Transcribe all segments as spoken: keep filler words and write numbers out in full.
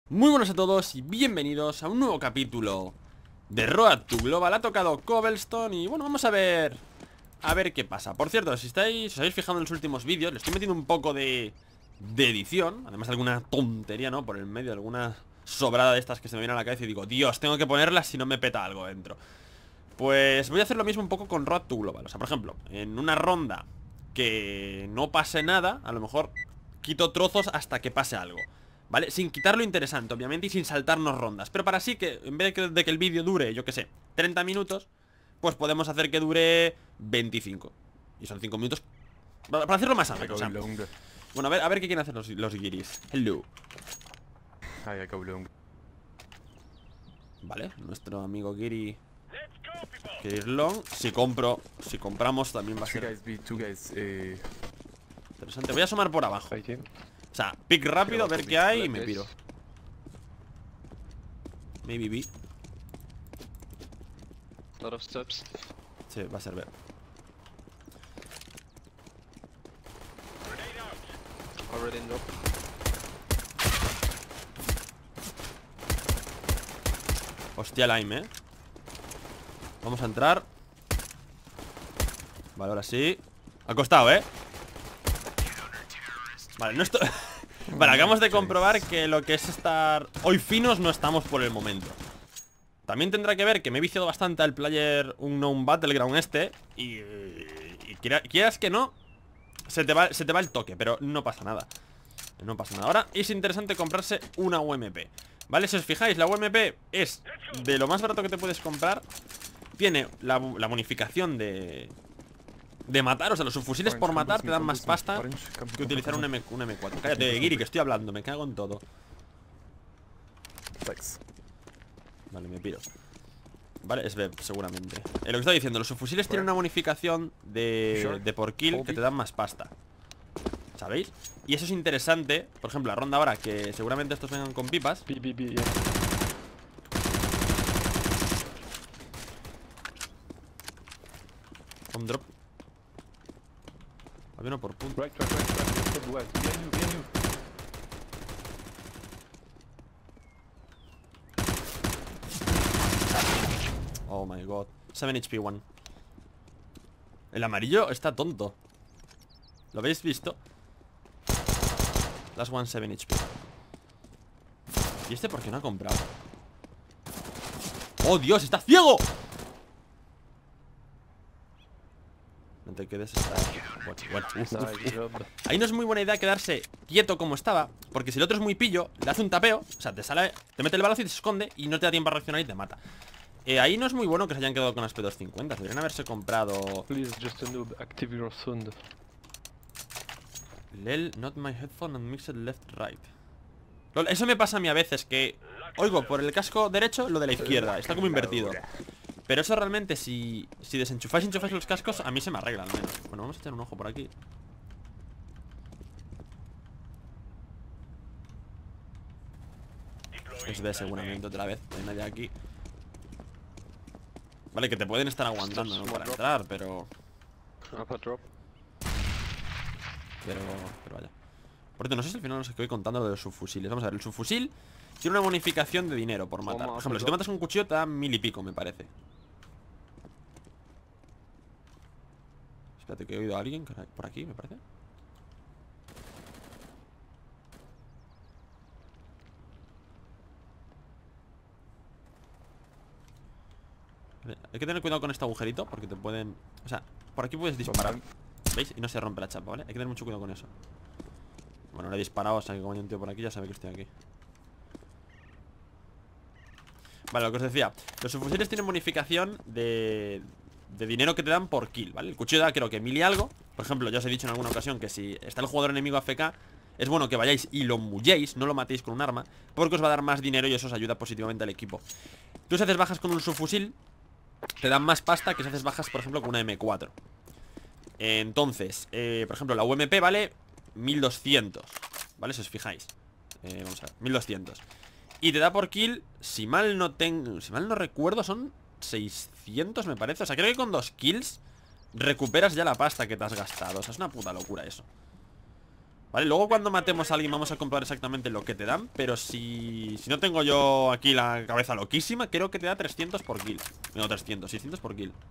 Muy buenos a todos y bienvenidos a un nuevo capítulo de Road to Global. Ha tocado Cobblestone y bueno, vamos a ver A ver qué pasa. Por cierto, si estáis, os habéis fijado en los últimos vídeos, le estoy metiendo un poco de, de edición. Además de alguna tontería, ¿no? Por el medio, alguna sobrada de estas que se me viene a la cabeza y digo, Dios, tengo que ponerlas si no me peta algo dentro. Pues voy a hacer lo mismo un poco con Road to Global. O sea, por ejemplo, en una ronda que no pase nada, a lo mejor quito trozos hasta que pase algo, ¿vale? Sin quitar lo interesante, obviamente, y sin saltarnos rondas. Pero para así que, en vez de que, de que el vídeo dure, yo que sé, treinta minutos, pues podemos hacer que dure veinticinco. Y son cinco minutos para, para hacerlo más ameno, o sea. Bueno, a ver, a ver qué quieren hacer los, los guiris. Hello. Vale, nuestro amigo Giri quiere ir long. Si compro, si compramos también va a ser interesante. Voy a asomar por abajo. O sea, pick rápido, ver qué hay y me piro. Maybe B. Lot of steps. Sí, va a ser B. Already in drop. Hostia, Lime, eh. Vamos a entrar. Vale, ahora sí. Ha costado, eh. Vale, no estoy... Vale, acabamos de comprobar que lo que es estar hoy finos no estamos por el momento. También tendrá que ver que me he viciado bastante al Player Unknown Battleground este. Y, y quiera, quieras que no, se te, va, se te va el toque, pero no pasa nada. No pasa nada. Ahora es interesante comprarse una U M P, ¿vale? Si os fijáis, la U M P es de lo más barato que te puedes comprar. Tiene la, la bonificación de... De matar, o sea, los subfusiles por matar te dan más pasta que utilizar un, M, un M cuatro. Cállate, Giri, que estoy hablando, me cago en todo. Vale, me piro. Vale, es B, seguramente. eh, Lo que estaba diciendo, los subfusiles tienen una bonificación de, de por kill que te dan más pasta, ¿sabéis? Y eso es interesante. Por ejemplo, la ronda ahora, que seguramente estos vengan con pipas. Un drop. Había uno por punto. Right, right, right, right. West. Behind you, behind you. Oh my god. siete H P uno. El amarillo está tonto. ¿Lo habéis visto? Last one, siete H P. ¿Y este por qué no ha comprado? ¡Oh, Dios! ¡Está ciego! No te quedes esta... What, what? Uf, uf, uf. Ahí no es muy buena idea quedarse quieto como estaba, porque si el otro es muy pillo, le hace un tapeo, o sea, te sale, te mete el balazo y te esconde y no te da tiempo a reaccionar y te mata. eh, Ahí no es muy bueno que se hayan quedado con las P doscientos cincuenta. Deberían haberse comprado... Please, just a noob, active your sound. Lel, not my headphone and mixed left right. Lol, eso me pasa a mí a veces, que oigo por el casco derecho lo de la izquierda. Está como invertido. Pero eso realmente, si, si desenchufáis y enchufáis los cascos, a mí se me arregla al menos. Bueno, vamos a echar un ojo por aquí. Es B seguramente otra vez. No hay nadie aquí. Vale, que te pueden estar aguantando, ¿no? Para entrar, pero... Drop. Pero... Pero vaya. Por cierto, no sé si al final os estoy contando lo de los subfusiles. Vamos a ver, el subfusil tiene una bonificación de dinero por matar. Por ejemplo, si te matas con un cuchillo te da mil y pico, me parece. Espérate, que he oído a alguien por aquí, me parece. Hay que tener cuidado con este agujerito, porque te pueden... O sea, por aquí puedes disparar, ¿veis? Y no se rompe la chapa, ¿vale? Hay que tener mucho cuidado con eso. Bueno, le he disparado, o sea que como hay un tío por aquí ya sabe que estoy aquí. Vale, lo que os decía, los subfusiles tienen bonificación de... de dinero que te dan por kill, ¿vale? El cuchillo da creo que mil y algo. Por ejemplo, ya os he dicho en alguna ocasión que si está el jugador enemigo A F K, es bueno que vayáis y lo mulléis, no lo matéis con un arma, porque os va a dar más dinero y eso os ayuda positivamente al equipo. Tú si haces bajas con un subfusil, te dan más pasta que si haces bajas, por ejemplo, con una M cuatro. Entonces, eh, por ejemplo, la U M P vale mil doscientos, ¿vale? Si os fijáis, eh, vamos a ver, mil doscientos. Y te da por kill, si mal no tengo, si mal no recuerdo, son seiscientos, me parece. O sea, creo que con dos kills recuperas ya la pasta que te has gastado. O sea, es una puta locura eso. Vale, luego cuando matemos a alguien vamos a comprobar exactamente lo que te dan. Pero si, si no tengo yo aquí la cabeza loquísima, creo que te da trescientos por kill. No, trescientos, seiscientos por kill.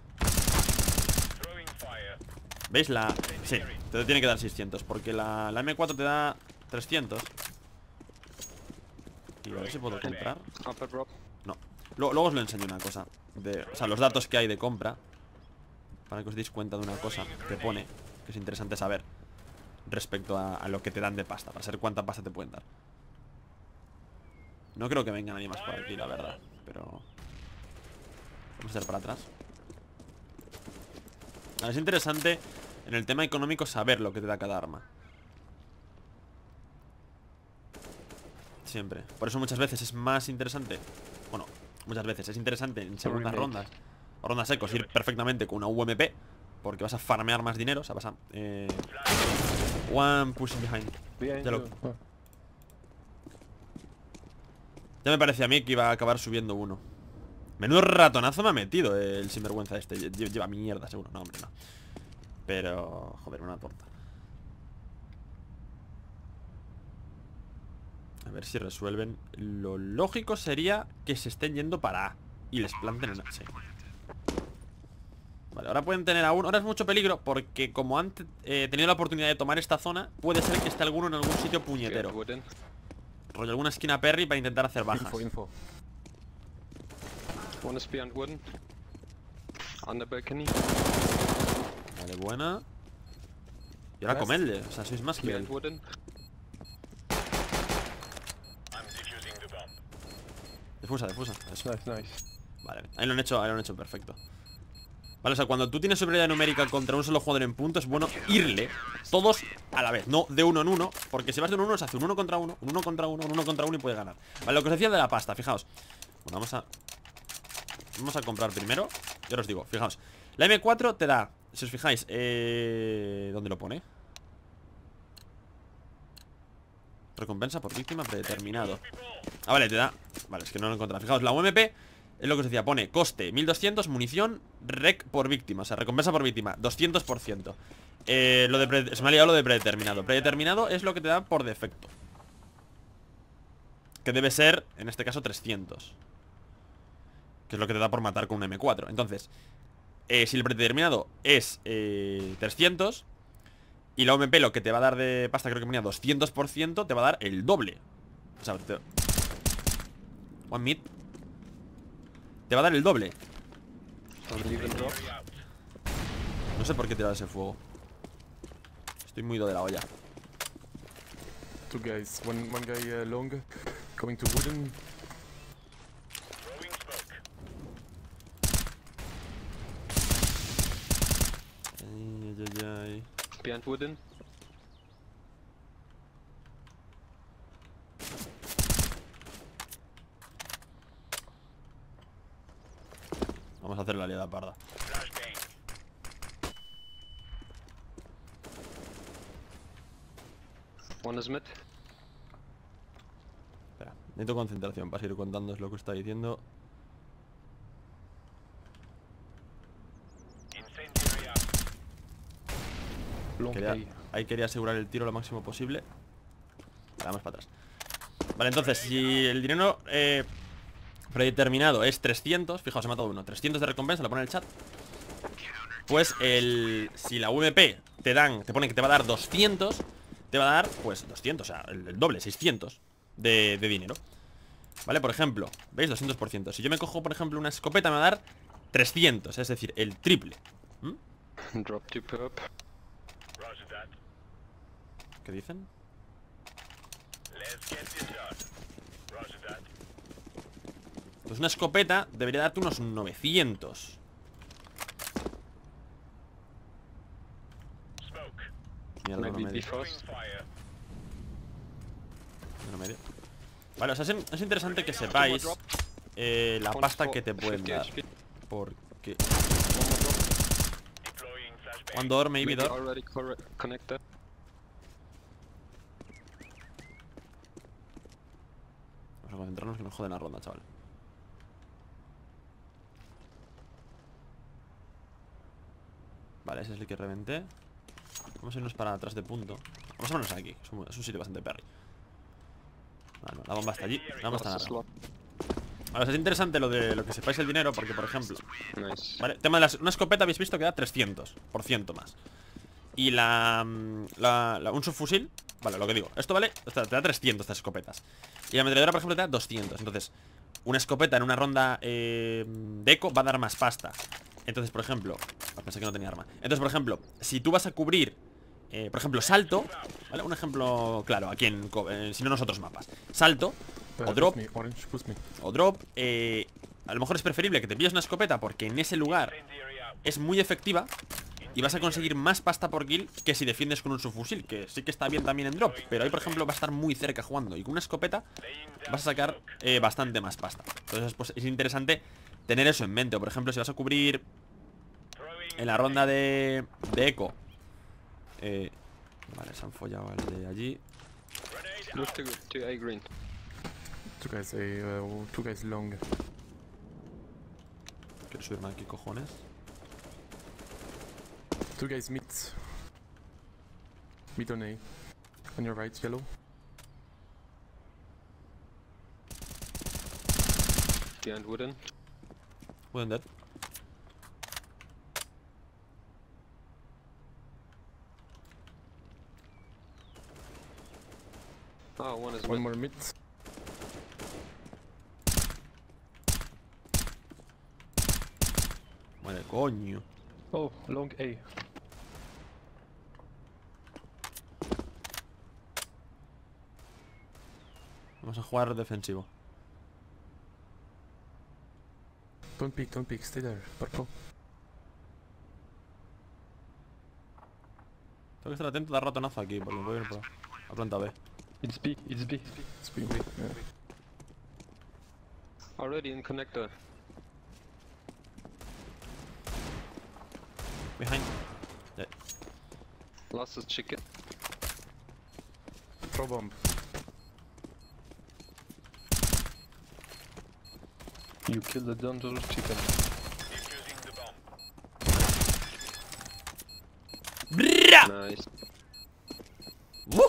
¿Veis? La... Sí, te tiene que dar seiscientos. Porque la, la eme cuatro te da trescientos. Y a ver si puedo comprar. Upper drop. No, luego, luego os lo enseño una cosa de, o sea, los datos que hay de compra, para que os deis cuenta de una cosa que pone, que es interesante saber respecto a, a lo que te dan de pasta, para saber cuánta pasta te pueden dar. No creo que venga nadie más por aquí, la verdad. Pero vamos a hacer para atrás. Es interesante en el tema económico saber lo que te da cada arma. Siempre. Por eso muchas veces es más interesante. Bueno, muchas veces es interesante en segundas rondas o rondas secos ir perfectamente con una U M P, porque vas a farmear más dinero. O sea, vas a... Eh, one pushing behind. Behind Ya, lo, you. Oh. ya me parecía a mí que iba a acabar subiendo uno. Menudo ratonazo me ha metido el sinvergüenza este. Lle- Lleva mierda, seguro. No, hombre, no. Pero... Joder, una torta. A ver si resuelven. Lo lógico sería que se estén yendo para A y les planten en A. Sí. Vale, ahora pueden tener a uno. Ahora es mucho peligro porque como han eh, tenido la oportunidad de tomar esta zona, puede ser que esté alguno en algún sitio Get puñetero. wooden. Rollo alguna esquina Perry para intentar hacer bajas. Info, info. One is behind wooden. On the balcony. Vale, buena. Y ahora Nice. comedle. O sea, sois más que él. Behind wooden. Defusa, defusa. Eso. Nice, nice. Vale, ahí lo han hecho, ahí lo han hecho perfecto. Vale, o sea, cuando tú tienes superioridad numérica contra un solo jugador en punto, es bueno irle todos a la vez, no de uno en uno. Porque si vas de uno en uno, se hace un uno contra uno, un uno contra uno, un uno contra uno y puede ganar. Vale, lo que os decía de la pasta, fijaos. Bueno, vamos a... Vamos a comprar primero. Y ahora os digo, fijaos. La eme cuatro te da, si os fijáis, eh... ¿dónde lo pone? Recompensa por víctima predeterminado. Ah, vale, te da... Vale, es que no lo he encontrado. Fijaos, la U M P es lo que os decía. Pone coste mil doscientos, munición, rec por víctima. O sea, recompensa por víctima, doscientos por ciento. eh, lo de pre... Se me ha liado lo de predeterminado. Predeterminado es lo que te da por defecto, que debe ser, en este caso, trescientos, que es lo que te da por matar con un eme cuatro. Entonces, eh, si el predeterminado es eh, trescientos y la U M P lo que te va a dar de pasta, creo que ponía doscientos por ciento, te va a dar el doble. O sea, te... One mid. Te va a dar el doble. Don't leave in drop. No sé por qué tirar ese fuego. Estoy muy ido de la olla. Two guys. One, one guy uh, long. Coming to wooden. Ay, ay, ay, ay. Behind wooden. Vamos a hacer la liada parda. One is mid. Espera, necesito concentración para seguir contándoos lo que está diciendo. Long Quería, A. ahí quería asegurar el tiro lo máximo posible. Vale, vamos para atrás. Vale, entonces, si el dinero eh, predeterminado es trescientos, fijaos, he matado uno, trescientos de recompensa, lo pone en el chat. Pues el, si la U M P te dan, te pone que te va a dar doscientos, te va a dar, pues, doscientos, o sea, el, el doble, seiscientos de, de dinero. Vale, por ejemplo, ¿veis? doscientos por ciento. Si yo me cojo, por ejemplo, una escopeta, me va a dar trescientos, es decir, el triple. ¿Mm? Drop to perp. ¿Qué dicen? Pues una escopeta debería darte unos novecientos. Mierda, uno Maybe medio. defrost. Uno medio. Vale, o sea, es, es interesante que sepáis eh, la pasta que te pueden dar. Porque... One door, maybe Maybe door. already corre- connected. Vamos a concentrarnos que nos joden la ronda, chaval. Vale, ese es el que reventé. Vamos a irnos para atrás de punto. Vamos a ponernos aquí, es un, es un sitio bastante perry. Bueno, la bomba está allí, la bomba está Lost a larga. slot. Ahora, es interesante lo de lo que sepáis el dinero, porque por ejemplo, Nice. ¿vale? Tema de las, una escopeta habéis visto que da trescientos por ciento más. Y la, la, la un subfusil, vale, lo que digo, esto vale, o sea, te da trescientos estas escopetas. Y la ametralladora, por ejemplo, te da doscientos. Entonces, una escopeta en una ronda eh, de eco va a dar más pasta. Entonces, por ejemplo, ah, pensé que no tenía arma. Entonces, por ejemplo, si tú vas a cubrir eh, por ejemplo, salto, ¿vale? Un ejemplo claro, aquí en, en si no en otros mapas. Salto o drop, me, orange, push me. o drop, eh, a lo mejor es preferible que te pilles una escopeta porque en ese lugar es muy efectiva y vas a conseguir más pasta por kill que si defiendes con un subfusil, que sí que está bien también en drop, pero ahí por ejemplo va a estar muy cerca jugando y con una escopeta vas a sacar eh, bastante más pasta. Entonces pues es interesante tener eso en mente. O por ejemplo si vas a cubrir en la ronda de, de eco, eh, vale, se han follado al de allí. Move to, to A green. Two guys, a, uh, two guys long. Quiero subirme aquí, cojones. Two guys mid. Mid on A. On your right, yellow. Behind wooden. Wooden dead. Oh, one is One mid. more mid. Madre coño. Oh, long A. Vamos a jugar defensivo. Don't peek, don't peek, stay there. Purple. Tengo que estar atento a dar ratonazo aquí, porque me voy a ir por la planta B. It's B, it's B. It's B, B. Yeah. Already in connector. Behind. Dead. Lost his chicken. Throw bomb. You killed the dangerous chicken. ¡Brrra! Nice. ¡Uh!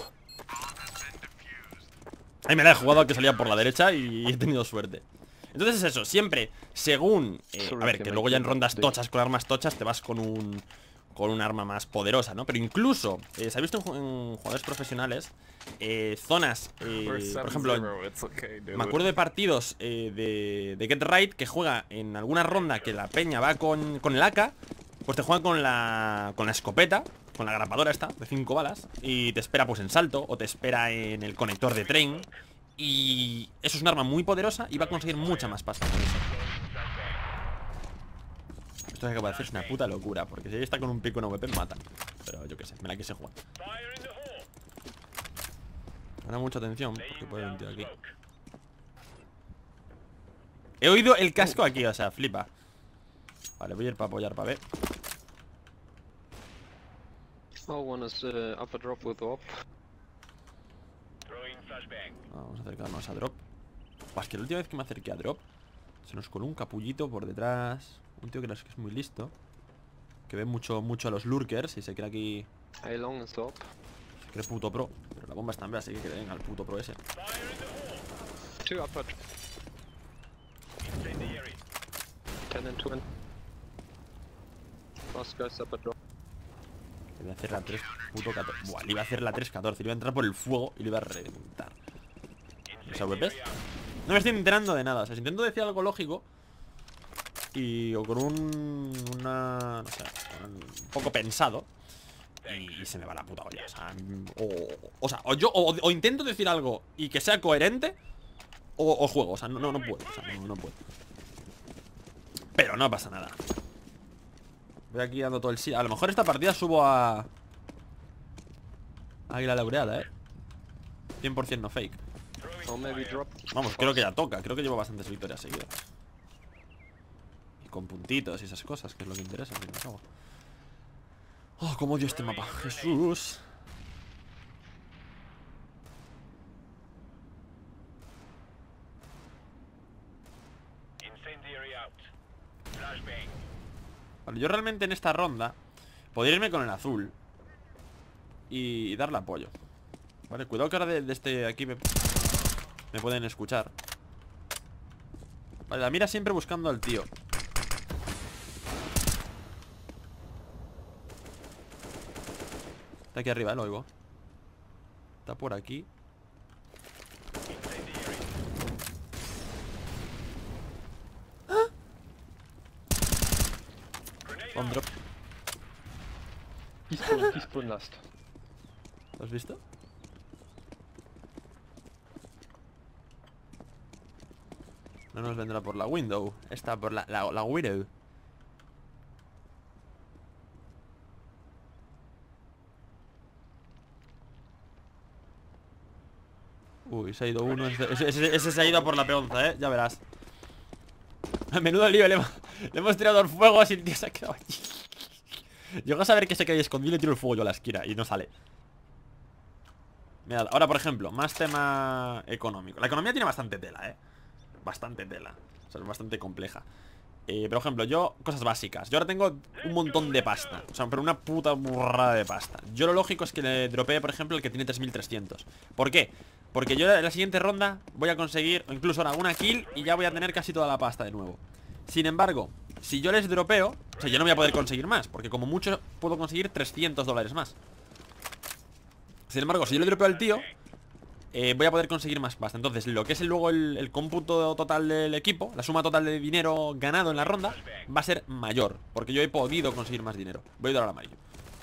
Ahí me la he jugado que salía por la derecha y he tenido suerte. Entonces es eso, siempre según eh, a ver, que luego ya en rondas tochas con armas tochas te vas con un con un arma más poderosa, ¿no? Pero incluso, eh, se ha visto en, ju en jugadores profesionales eh, zonas, eh, por ejemplo, Okay, me acuerdo de partidos eh, de, de Get Right que juega en alguna ronda que la peña va con, con el A K, pues te juegan con la, con la escopeta, con la grapadora esta, de cinco balas, y te espera pues en salto, o te espera en el conector de tren. Y eso es un arma muy poderosa y va a conseguir mucha más pasta con eso. Esto que acabo de hacer es una puta locura, porque si ella está con un pico en V P me matan. Pero yo qué sé, me la quise jugar. Ahora mucha atención, porque puede haber un tío aquí. He oído el casco aquí, o sea, flipa. Vale, voy a ir para apoyar para ver. Oh, one is uh, up a drop with orb. Vamos a acercarnos a drop. Pues que la última vez que me acerqué a drop se nos coló un capullito por detrás. Un tío que es que es muy listo, que ve mucho, mucho a los lurkers y se cree aquí. A long is orb. Se cree puto pro. Pero la bomba está en B, así que que le den al puto pro ese. Two upper. Ten and twin. Last guy's up a drop. Le voy a hacer la tres puto catorce. Buah, le iba a hacer la tres catorce. Le iba a entrar por el fuego y le iba a reventar. ¿Los A W Ps? No me estoy enterando de nada. O sea, si intento decir algo lógico y o con un una no sé, un poco pensado y se me va la puta olla. O sea, o, o sea, o yo o, o intento decir algo y que sea coherente o, o juego. O sea, no, no, no puedo. O sea, no, no puedo. Pero no pasa nada. Voy aquí dando todo el sí. A lo mejor esta partida subo a Águila Laureada, eh cien por ciento no fake. Or maybe drop. Vamos, creo que ya toca. Creo que llevo bastantes victorias seguidas. Y con puntitos y esas cosas, que es lo que interesa, al fin y al cabo. Oh, cómo odio este mapa. Jesús. Vale, yo realmente en esta ronda podría irme con el azul. y darle apoyo. Vale, cuidado que ahora de, de este aquí me, me pueden escuchar. Vale, la mira siempre buscando al tío. Está aquí arriba, lo oigo. Está por aquí. ¡Ah! Bomb drop. He spawned, he spawned last. ¿Lo has visto? No nos vendrá por la window. Está por la, la, la widow. Uy, se ha ido uno. Ese, ese, ese se ha ido por la peonza, eh. Ya verás. Menudo lío, le hemos, le hemos tirado el fuego y el tío se ha quedado allí. Llego a saber que se queda escondido y le tiro el fuego yo a la esquina y no sale. Mirad, ahora por ejemplo, más tema económico. La economía tiene bastante tela, eh. Bastante tela. O sea, es bastante compleja. Eh, por ejemplo, yo, cosas básicas. Yo ahora tengo un montón de pasta. O sea, pero una puta burrada de pasta. Yo lo lógico es que le dropee, por ejemplo, el que tiene tres mil trescientos. ¿Por qué? Porque yo en la siguiente ronda voy a conseguir, o incluso ahora, una kill y ya voy a tener casi toda la pasta de nuevo. Sin embargo, si yo les dropeo, o sea, yo no voy a poder conseguir más, porque como mucho puedo conseguir trescientos dólares más. Sin embargo, si yo le dropeo al tío, eh, voy a poder conseguir más pasta. Entonces, lo que es luego el, el cómputo total del equipo, la suma total de dinero ganado en la ronda, va a ser mayor, porque yo he podido conseguir más dinero. Voy a ir al amarillo.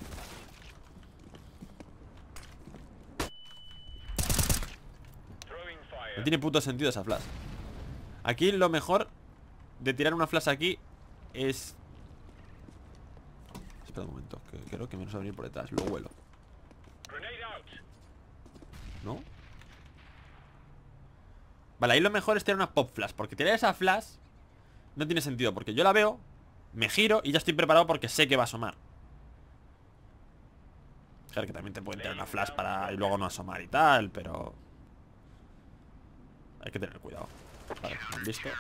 No tiene puto sentido esa flash. Aquí lo mejor de tirar una flash aquí es... Espera un momento, que creo que me nos va a venir por detrás. Lo huelo. ¿No? Vale, ahí lo mejor es tirar una pop flash, porque tirar esa flash no tiene sentido, porque yo la veo, me giro y ya estoy preparado porque sé que va a asomar. Claro que también te pueden tirar una flash para y luego no asomar y tal, pero... hay que tener cuidado. Vale, ¿me han visto?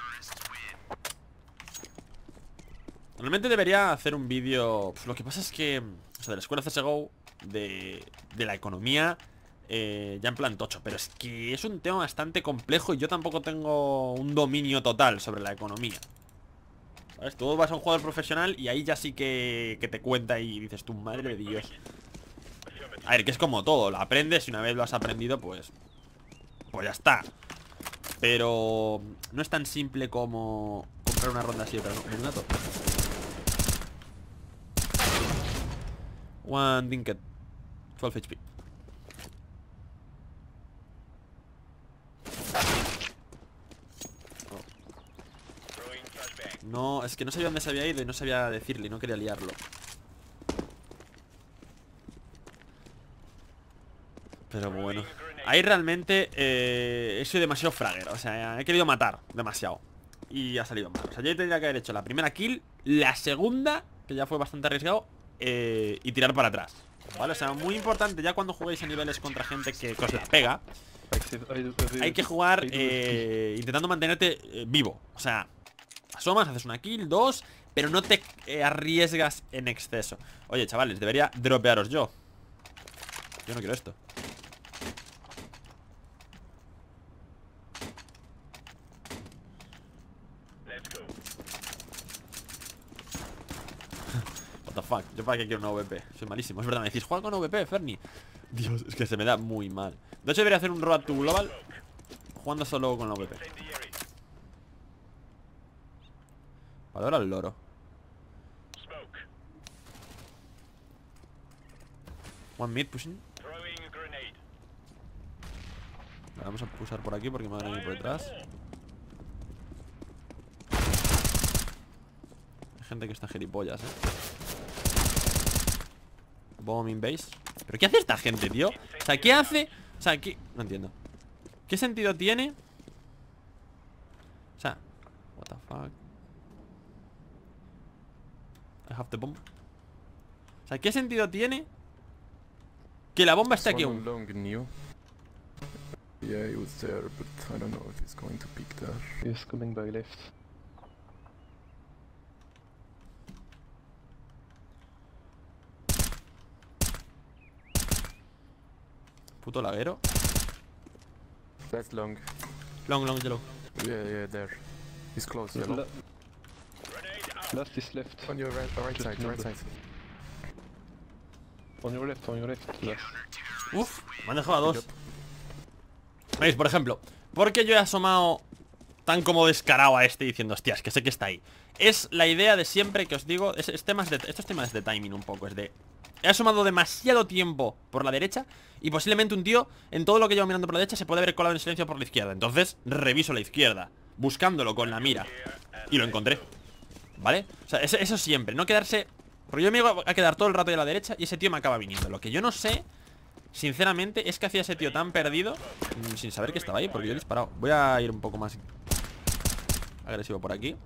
Realmente debería hacer un vídeo. Pues lo que pasa es que, o sea, de la escuela C S G O, de, de la economía, eh, ya en plan tocho. Pero es que es un tema bastante complejo y yo tampoco tengo un dominio total sobre la economía. ¿Sabes? Tú vas a un jugador profesional y ahí ya sí que, que te cuenta y dices, tu madre de Dios. A ver, que es como todo, lo aprendes y una vez lo has aprendido, pues... pues ya está. Pero no es tan simple como comprar una ronda así de campeonato. One Dinket, doce H P. No, es que no sabía dónde se había ido y no sabía decirle y no quería liarlo. Pero bueno, ahí realmente eh, he sido demasiado fragger. O sea, he querido matar demasiado y ha salido mal. O sea, yo tendría que haber hecho la primera kill, la segunda, que ya fue bastante arriesgado, eh, y tirar para atrás, ¿vale? O sea, muy importante ya cuando juguéis a niveles contra gente que, que os la pega. Hay que jugar eh, intentando mantenerte eh, vivo. O sea, asomas, haces una kill, dos, pero no te eh, arriesgas en exceso. Oye, chavales, debería dropearos yo. Yo no quiero esto. What the fuck, yo para qué quiero una V P. Soy malísimo, es verdad, me decís, juega con V P, Fernie. Dios, es que se me da muy mal. De hecho debería hacer un Road to Global jugando solo con la V P. Vale, ahora el loro. One mid pushing. Vale, vamos a pulsar por aquí porque me van a venir por detrás. Hay gente que está gilipollas, eh. Bombing base. ¿Pero qué hace esta gente, tío? O sea, ¿qué hace? O sea, ¿qué? No entiendo. ¿Qué sentido tiene? O sea, what the fuck. I have the bomb. O sea, ¿qué sentido tiene que la bomba esté aquí aún? Yeah, he was there, but I don't know if he's going to pick there. He's coming by left. Puto laguero. That's long. Long, long, yellow. Yeah, yeah, there. He's close, Yeah, yellow. la- Last is left. On your right, right Just side, right middle. side. On your left, on your left. Last. Uf, me han dejado a dos. ¿Veis? Por ejemplo, ¿por qué yo he asomado tan como descarado a este diciendo, hostias, que sé que está ahí? Es la idea de siempre que os digo, es, es temas de, estos temas de timing un poco, es de... He asomado demasiado tiempo por la derecha y posiblemente un tío, en todo lo que llevo mirando por la derecha, se puede haber colado en silencio por la izquierda. Entonces, reviso la izquierda, buscándolo con la mira. Y lo encontré. ¿Vale? O sea, eso, eso siempre, no quedarse... Porque yo me iba a quedar todo el rato de la derecha y ese tío me acaba viniendo. Lo que yo no sé, sinceramente, es que hacía ese tío tan perdido mmm, sin saber que estaba ahí, porque yo he disparado. Voy a ir un poco más agresivo por aquí.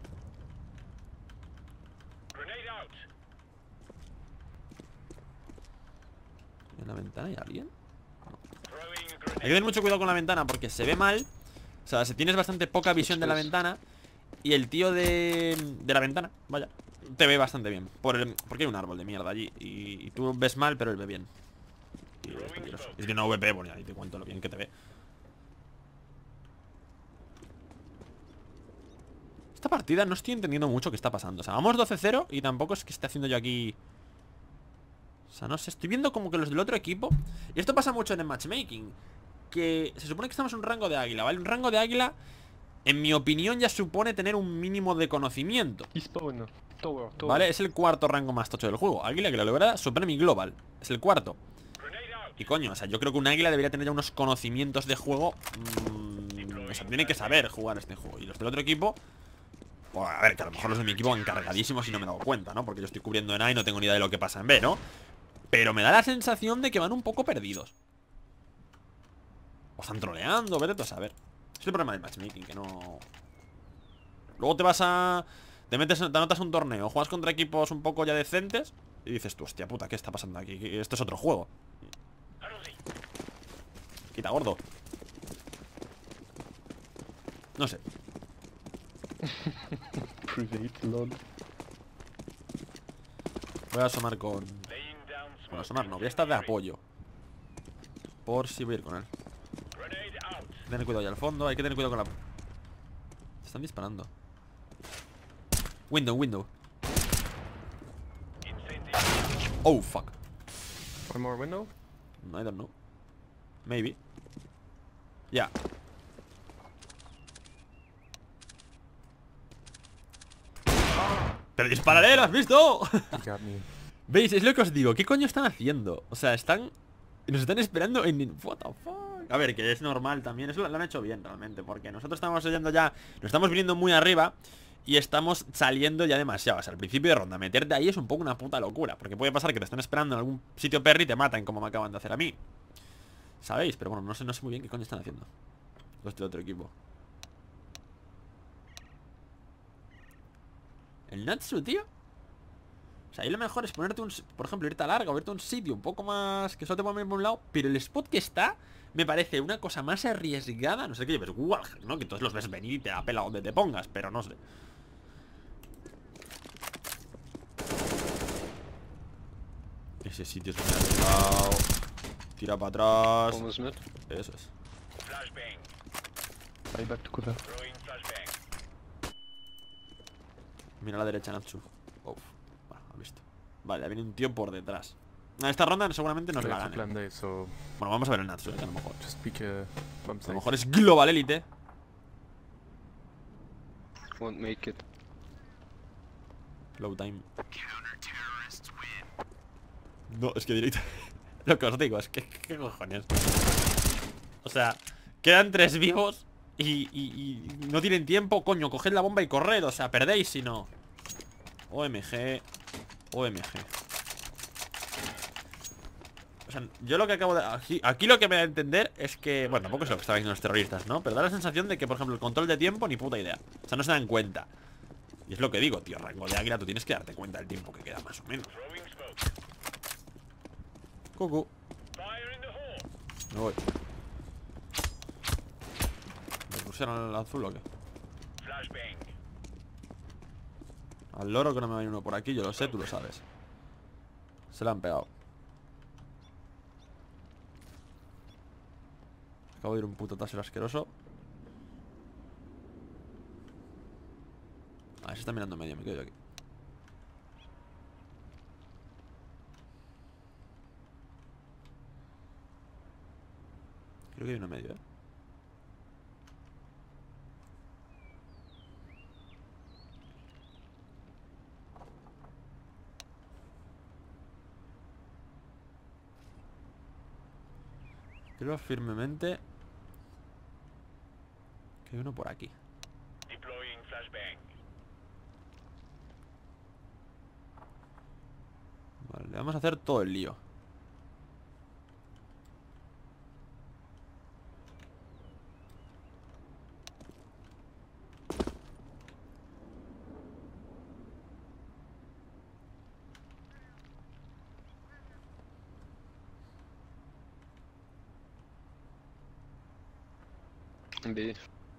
¿En la ventana hay alguien? No. Hay que tener mucho cuidado con la ventana porque se ve mal. O sea, si tienes bastante poca visión de la ventana. Y el tío de, de la ventana, vaya, te ve bastante bien por el, porque hay un árbol de mierda allí y, y tú ves mal, pero él ve bien. Y es peligroso. Es que no V P, bueno, ahí te cuento lo bien que te ve. Esta partida no estoy entendiendo mucho qué está pasando. O sea, vamos doce cero y tampoco es que esté haciendo yo aquí... O sea, no sé, estoy viendo como que los del otro equipo... Y esto pasa mucho en el matchmaking, que se supone que estamos en un rango de águila, ¿vale? Un rango de águila, en mi opinión, ya supone tener un mínimo de conocimiento. He spawn. Tower, tower. ¿Vale? Es el cuarto rango más tocho del juego. Águila, que la logrará Supreme y Global. Es el cuarto. Y coño, o sea, yo creo que un águila debería tener ya unos conocimientos de juego. Mmm, o sea, tiene que saber jugar este juego. Y los del otro equipo... Pues a ver, que a lo mejor los de mi equipo van cargadísimos y no me he dado cuenta, ¿no? Porque yo estoy cubriendo en A y no tengo ni idea de lo que pasa en B, ¿no? Pero me da la sensación de que van un poco perdidos. O están troleando, vete tú a saber. Es el problema del matchmaking, que no... Luego te vas a... Te metes, te anotas un torneo, juegas contra equipos un poco ya decentes y dices tú, hostia puta, ¿qué está pasando aquí? Esto es otro juego. Quita, gordo. No sé. Private, lol. Voy a asomar con... Bueno, asomar no, voy a estar de apoyo. Por si voy a ir con él. Hay que tener cuidado allá al fondo, hay que tener cuidado con la... Se están disparando. Window, window. Oh, fuck. One more window? I don't know. Maybe. Ya. ¡Pero dispararé! ¿Lo has visto? He got me. ¿Veis? Es lo que os digo. ¿Qué coño están haciendo? O sea, están... Nos están esperando en... What the fuck. A ver, que es normal también. Eso lo han hecho bien realmente. Porque nosotros estamos yendo ya... Nos estamos viniendo muy arriba. Y estamos saliendo ya demasiado. O sea, al principio de ronda, meterte ahí es un poco una puta locura. Porque puede pasar que te estén esperando en algún sitio perry y te matan, como me acaban de hacer a mí. ¿Sabéis? Pero bueno, no sé, no sé muy bien qué coño están haciendo los del otro equipo. El Natsu, tío. O sea, ahí lo mejor es ponerte un... Por ejemplo, irte a larga o irte a un sitio un poco más... Que solo te pongan por un lado. Pero el spot que está me parece una cosa más arriesgada. No sé qué lleves, Warhack, ¿no? Que todos los ves venir y te apela donde te pongas. Pero no sé. Ese sitio es muy arriesgado. Tira para atrás. Almost mid. Eso es. I back to cover. Mira a la derecha, Natsu. Uf. Bueno, ha visto. Vale, viene un tío por detrás. En esta ronda seguramente nos la Play for gane. plan A, so Bueno, vamos a ver el Natsu, eh, que a lo mejor. just pick a bomb A site. lo mejor es Global Elite. Won't make it. Low time. No, es que directo. Lo que os digo, es que ¿qué cojones? O sea, quedan tres vivos y, y, y no tienen tiempo. Coño, coged la bomba y corred. O sea, perdéis si no. O M G. O M G. O sea, yo lo que acabo de... Aquí, aquí lo que me da a entender es que... Bueno, tampoco es lo que estaban diciendo los terroristas, ¿no? Pero da la sensación de que, por ejemplo, el control de tiempo, ni puta idea. O sea, no se dan cuenta. Y es lo que digo, tío, rango de águila, tú tienes que darte cuenta del tiempo que queda, más o menos. Cucu. Me voy. ¿Me pusieron al azul o qué? Al loro que no me va uno por aquí, yo lo sé, tú lo sabes. Se la han pegado. Acabo de ir un puto taser asqueroso. A ver, se está mirando medio, me quedo yo aquí. Creo que hay uno medio, eh. Creo firmemente que hay uno por aquí. Vale, le vamos a hacer todo el lío. B.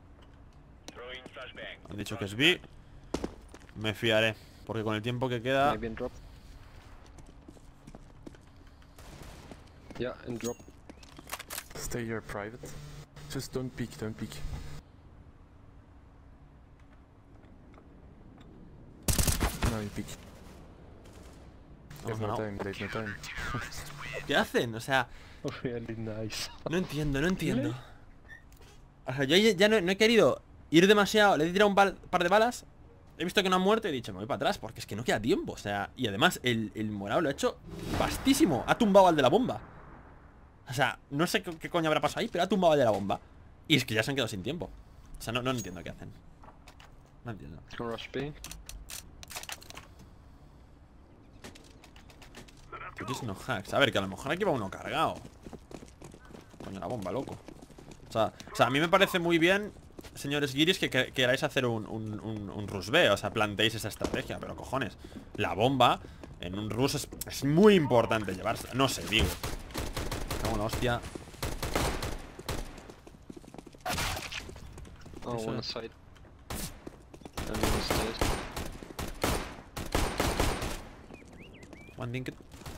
Han dicho que es B. Me fiaré, porque con el tiempo que queda... Maybe in drop. Yeah, in drop. Stay here private. Just don't peek, don't peek. No, you peek. There's no no. time, there's no time. ¿Qué hacen? O sea, Really nice. no entiendo, no entiendo. O sea, yo ya no, no he querido ir demasiado. Le he tirado un bal- par de balas. He visto que no ha muerto y he dicho, me voy para atrás, porque es que no queda tiempo. O sea, y además el, el morado lo ha hecho vastísimo. Ha tumbado al de la bomba. O sea, no sé qué, qué coño habrá pasado ahí, pero ha tumbado al de la bomba. Y es que ya se han quedado sin tiempo. O sea, no, no entiendo qué hacen. No entiendo. Can rush B. Aquí no hacks. A ver, que a lo mejor aquí va uno cargado. Coño, la bomba, loco. O sea, o sea, a mí me parece muy bien, señores guiris, que, que queráis hacer un, un, un, un rush B. O sea, planteéis esa estrategia. Pero cojones, la bomba en un rush es, es muy importante llevarse. No sé, digo. Cago en la hostia. Oh, Eso one es. side. And one stairs. One dinket.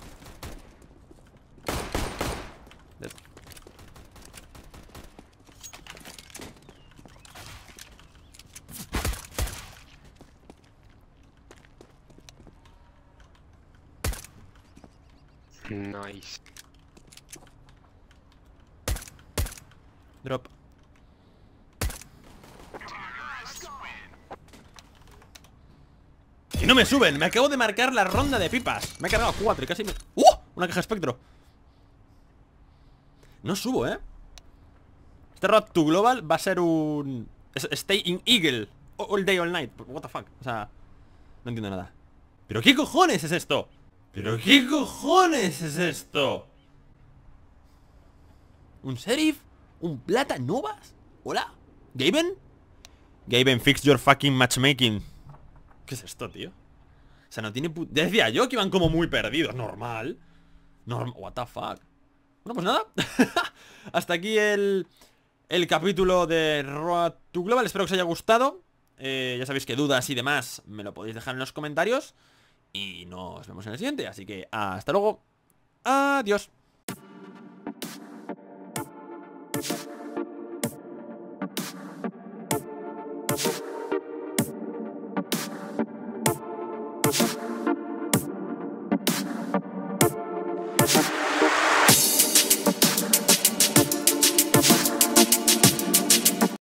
Dead. Nice. Drop. ¡Y no me suben! Me acabo de marcar la ronda de pipas. Me he cargado cuatro y casi me... ¡Uh! Una caja espectro. No subo, ¿eh? Este Road to Global va a ser un... Stay in Eagle all day, all night. What the fuck. O sea, no entiendo nada. ¿Pero qué cojones es esto? ¿Pero qué cojones es esto? ¿Un sheriff? ¿Un plata novas? ¿Hola? ¿Gaben? Gaben, fix your fucking matchmaking. ¿Qué es esto, tío? O sea, no tiene pu... Decía yo que iban como muy perdidos. Normal. Normal. What the fuck. Bueno, pues nada. Hasta aquí el... El capítulo de Road to Global. Espero que os haya gustado. eh, Ya sabéis que dudas y demás me lo podéis dejar en los comentarios. Y nos vemos en el siguiente. Así que hasta luego. Adiós. We'll be right back.